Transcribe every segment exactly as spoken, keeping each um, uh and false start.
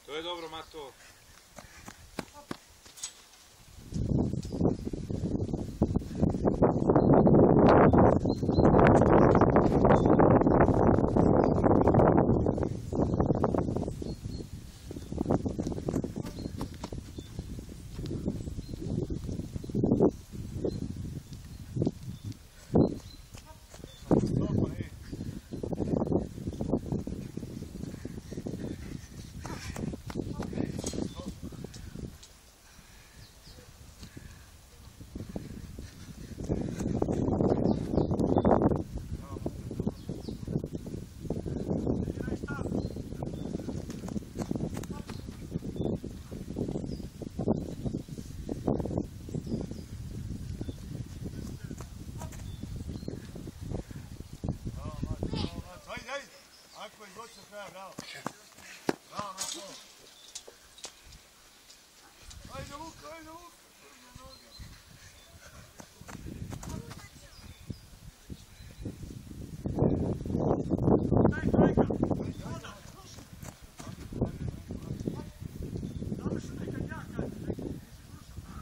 To je dobro, Mato. Ako izvoći se kraja, bravo. Bravo, na to. Ajde, Luka, ajde, Luka. Daj, trojka. Voda. Završi nekad ja kažem, nekad ti si slušao.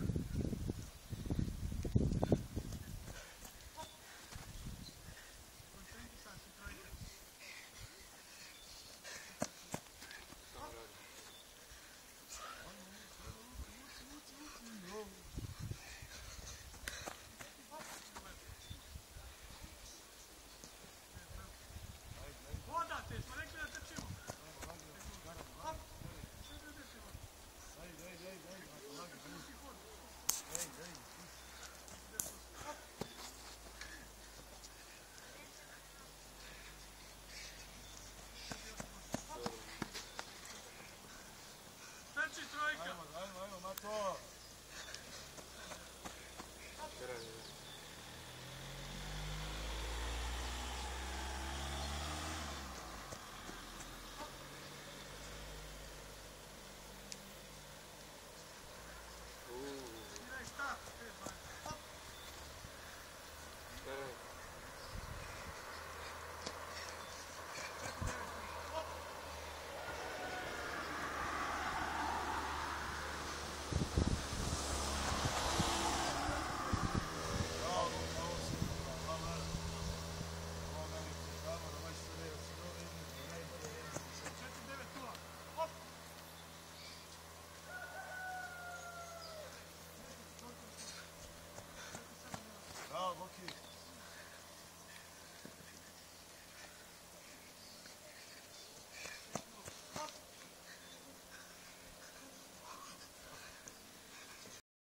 Koncentrisam si trojka. Voda te, smo rekli da trčimo. Daj, daj, daj, daj. Daj, daj. Trči trojka. Ajmo, ajmo, ajmo, Mato.